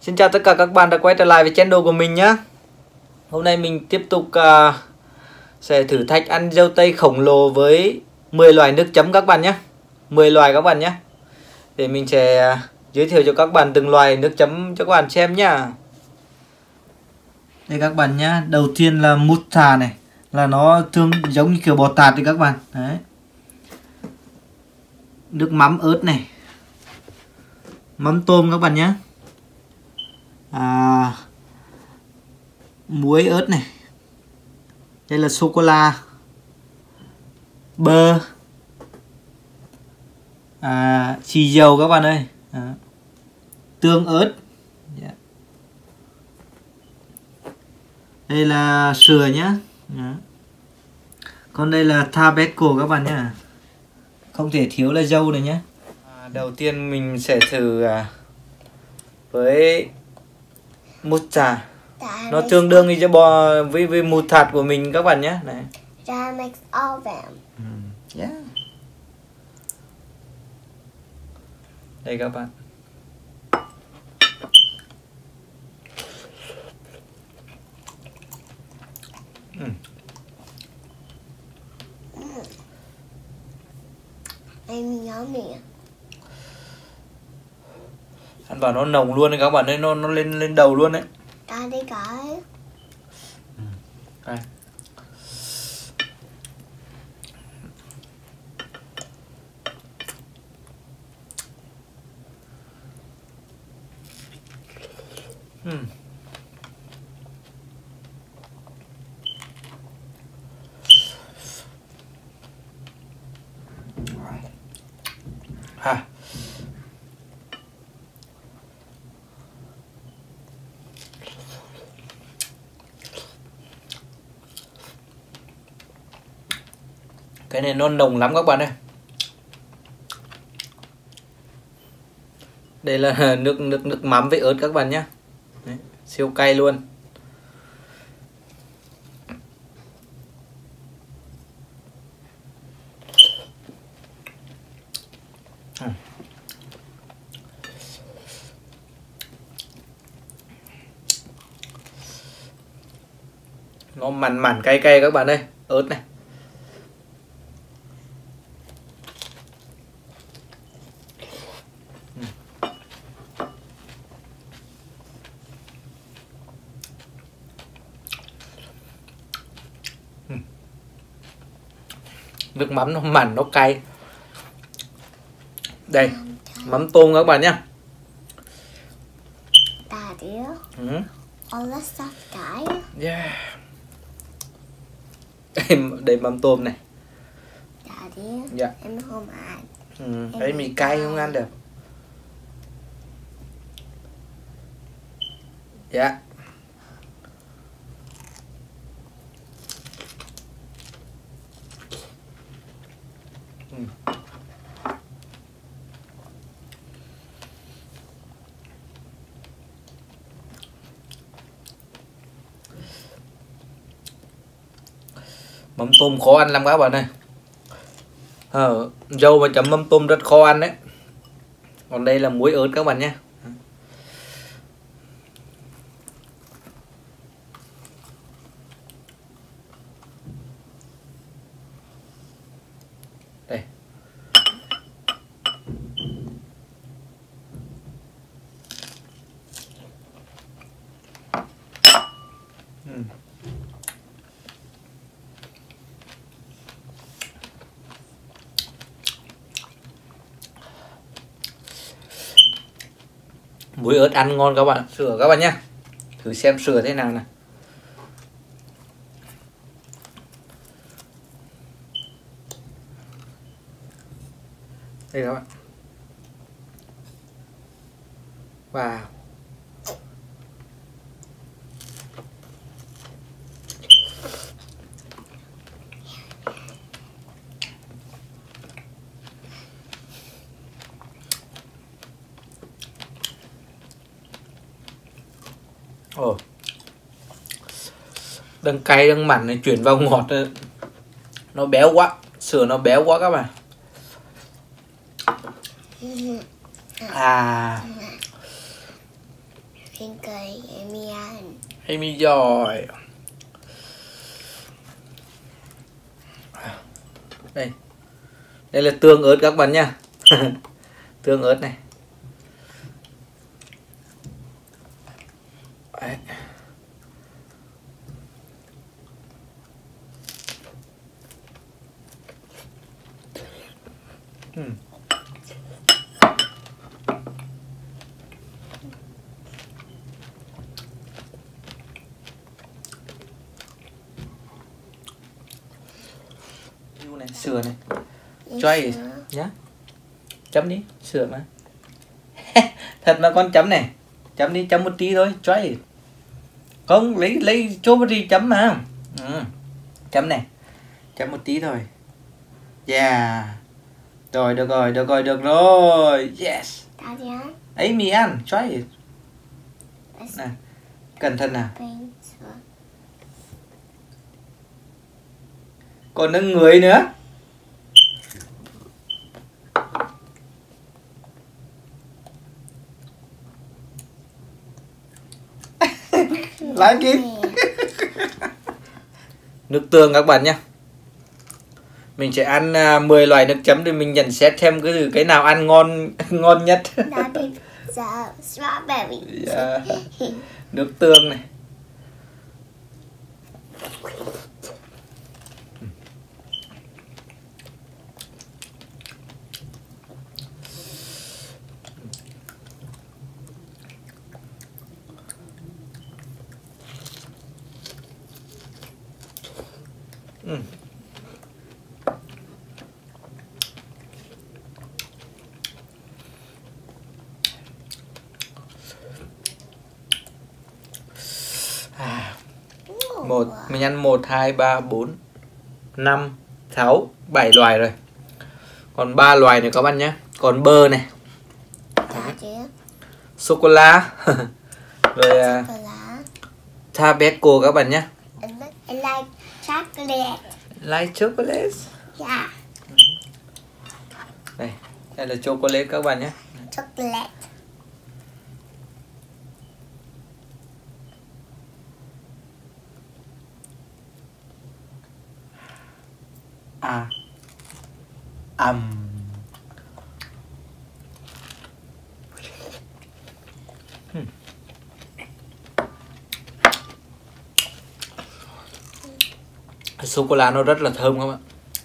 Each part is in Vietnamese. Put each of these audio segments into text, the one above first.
Xin chào tất cả các bạn đã quay trở lại với channel của mình nhé. Hôm nay mình tiếp tục sẽ thử thách ăn dâu tây khổng lồ với 10 loại nước chấm các bạn nhé. 10 loại các bạn nhé. Để mình sẽ giới thiệu cho các bạn từng loại nước chấm cho các bạn xem nhá. Đây các bạn nhé. Đầu tiên là moutarde này. Là nó thường giống như kiểu bò tạt thì các bạn. Đấy. Nước mắm ớt này. Mắm tôm các bạn nhé. Muối ớt này. Đây là sô cô la, bơ, xì dầu các bạn ơi. Tương ớt. Đây là sườn nhá. Còn đây là tabasco các bạn nhá. Không thể thiếu là dâu này nhá. Đầu tiên mình sẽ thử với moutarde. Nó tương đương như bò với moutarde của mình các bạn nhé. Này. That makes all them. Yeah. Đây các bạn. I'm yummy. Ăn vào nó nồng luôn đấy các bạn ơi, nó lên đầu luôn đấy. Daddy guys. Đây. Cái này nó nồng lắm các bạn ơi. Đây là nước mắm với ớt các bạn nhé. Đấy, siêu cay luôn. Nó mặn cay các bạn ơi, ớt này. Nước mắm nó mặn nó cay. Đây, mắm tôm các bạn nhé. Daddy. All the stuff, guys. Yeah. Đây mắm tôm này. Daddy. Dạ. Em không ăn. Đấy mì cay không ăn được. Dạ. Mắm tôm khó ăn lắm các bạn ơi. Dâu mà chấm mắm tôm rất khó ăn đấy. Còn đây là muối ớt các bạn nhé. Đây. Muối ớt ăn ngon các bạn. Sữa các bạn nhé. Thử xem sữa thế nào này. Đây các bạn. Wow. Đang cay đang mặn này chuyển vào ngọt, nó béo quá, sữa nó béo quá các bạn. Trên cây Amy ăn. Amy giỏi. Đây. Đây là tương ớt các bạn nha. Tương ớt này. Đấy. Này, sữa này. Try nhá. Chấm đi, sữa mà. Thật mà con chấm này. Chấm đi, chấm một tí thôi, try. Không, lấy strawberry chấm mà. Chấm này. Chấm một tí thôi. Yeah. Rồi, được rồi, được rồi, được rồi. Yes. Ấy mì ăn, try it. Này. Cẩn thận nào. Còn nâng người nữa. Lại kịp. Nước tương các bạn nhé. Mình sẽ ăn 10 loại nước chấm để mình nhận xét xem cái nào ăn ngon nhất. Strawberry. Yeah. Nước tương này. Mình ăn 1, 2, 3, 4, 5, 6, 7 loài rồi. Còn 3 loài nữa các bạn nhé. Còn bơ này, sô cô la, rồi Tabasco các bạn nhé. I like chocolate. Like chocolate. Yeah. Đây là chocolate các bạn nhé. Chocolate. Sô cô la nó rất là thơm các bạn.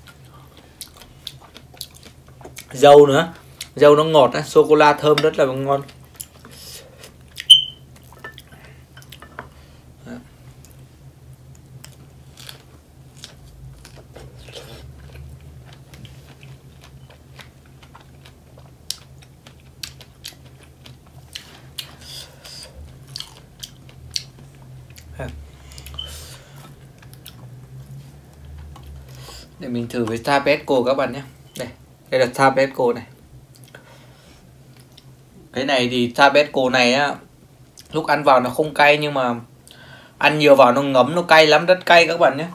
Dâu nữa, dâu nó ngọt á, sô cô la thơm rất là ngon. Để mình thử với Tabasco các bạn nhé. Đây là Tabasco này. Cái này thì Tabasco này á, lúc ăn vào nó không cay nhưng mà ăn nhiều vào nó ngấm, nó cay lắm, rất cay các bạn nhé.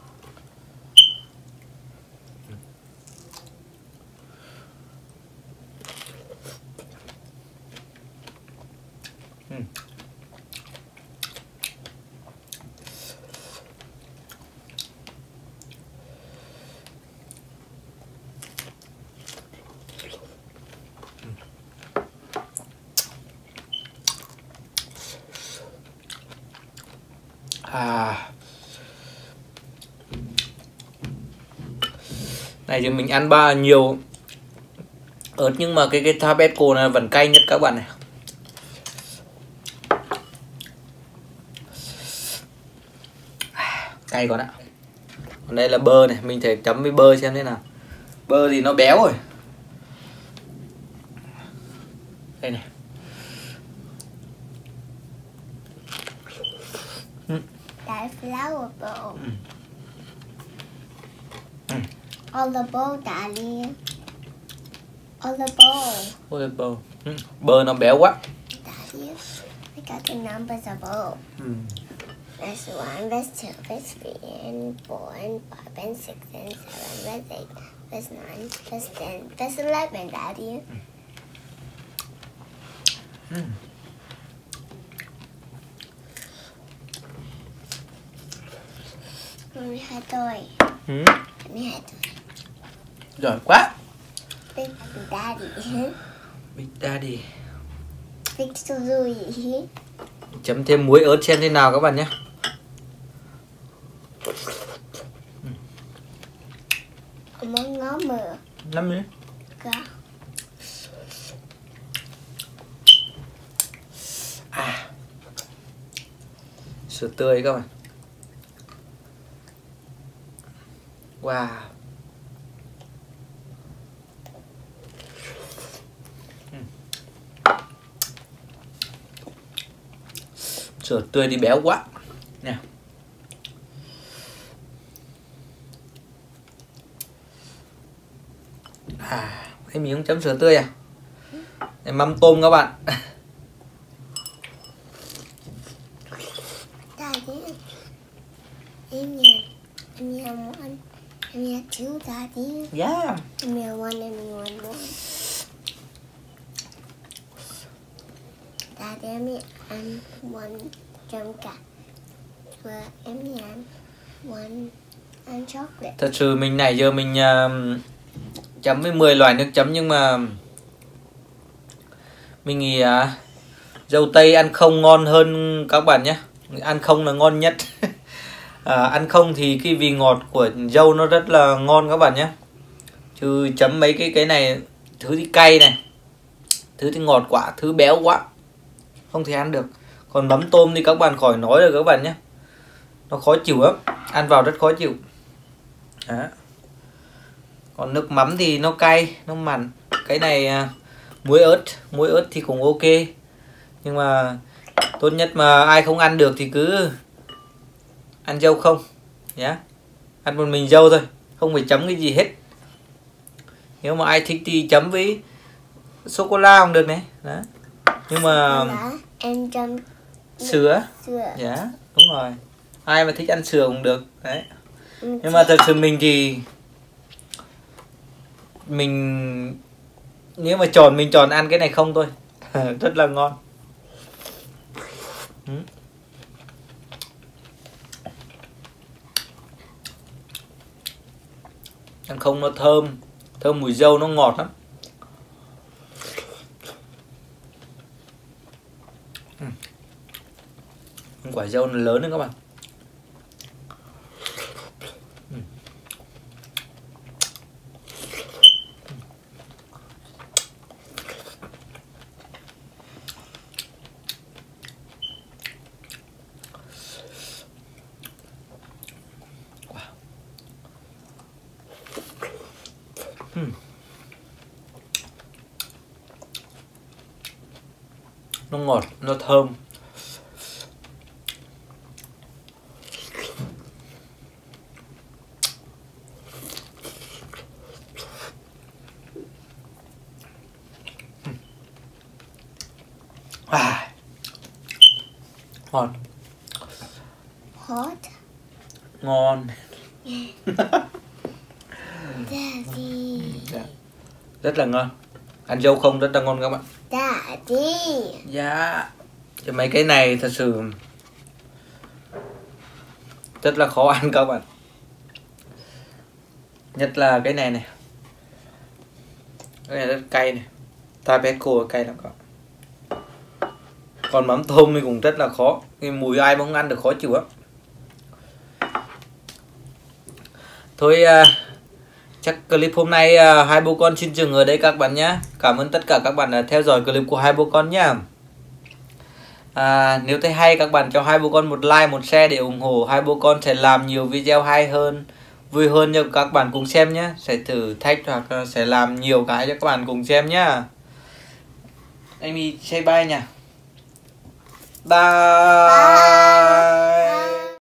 Này thì mình ăn nhiều ớt nhưng mà cái Tabasco này vẫn cay nhất các bạn này. Cay còn ạ. Còn đây là bơ này, mình thể chấm với bơ xem thế nào. Bơ thì nó béo rồi. Đây này. That flower bowl. All the bowl, Daddy. All the bowl. Bơ nó béo quá. Daddy, I got the numbers of bowl. Verse 1, verse 2, verse 3, and 4, and 5, and 6, and 7, verse 8, verse 9, verse 10, verse 11, Daddy. 12 tuổi. 12 tuổi. Giỏi quá. Big Daddy. Big Daddy. Victory. Chấm thêm muối ớt xem thế nào các bạn nhé. Muốn ngó mờ. 5 nữa. Có. Sữa tươi các bạn. Wow. Sữa tươi thì béo quá nè. Thấy mình không chấm sữa tươi à? Để mắm tôm các bạn. Daddy. Em nhà one. Em nhà two Daddy. Yeah. Em nhà one more. Daddy em ăn one chấm cả. Và em nhà one ăn chocolate. Thật sự mình nãy giờ mình chấm với 10 loại nước chấm nhưng mà mình nghĩ dâu tây ăn không ngon hơn các bạn nhé. Ăn không là ngon nhất. Ăn không thì cái vị ngọt của dâu nó rất là ngon các bạn nhé. Chứ chấm mấy cái này, thứ thì cay này, thứ thì ngọt quá, thứ béo quá, không thể ăn được. Còn mắm tôm thì các bạn khỏi nói rồi các bạn nhé. Nó khó chịu lắm, ăn vào rất khó chịu. Đó. Còn nước mắm thì nó cay, nó mặn. Cái này muối ớt thì cũng ok. Nhưng mà tốt nhất mà ai không ăn được thì cứ ăn dâu không nhá. Ăn một mình dâu thôi, không phải chấm cái gì hết. Nếu mà ai thích thì chấm với sô cô la cũng được này. Đó. Nhưng mà em chấm sữa. Dạ, đúng rồi. Ai mà thích ăn sữa cũng được. Đấy. Nhưng mà thật sự mình thì nếu mà mình chọn ăn cái này không thôi. Rất là ngon. Ăn không nó thơm mùi dâu, nó ngọt lắm. Quả dâu nó lớn đấy các bạn. Nó ngọt, nó thơm. Ngon. Hot. Ngon. Daddy. Rất là ngon. Ăn dâu không rất là ngon các bạn. Daddy. Dạ. Chứ mấy cái này thật sự rất là khó ăn các bạn. Nhất là cái này này. Cái này rất cay này. Tabasco cay lắm các bạn. Còn mắm tôm thì cũng rất là khó. Cái mùi ai mà không ăn được khó chịu lắm. Thôi chắc clip hôm nay hai bố con xin dừng ở đây các bạn nhé. Cảm ơn tất cả các bạn đã theo dõi clip của hai bố con nhé. Nếu thấy hay các bạn cho hai bố con một like, một share để ủng hộ hai bố con sẽ làm nhiều video hay hơn, vui hơn cho các bạn cùng xem nhé. Sẽ thử thách hoặc sẽ làm nhiều cái cho các bạn cùng xem nhé. Amy say bye nha. Bye.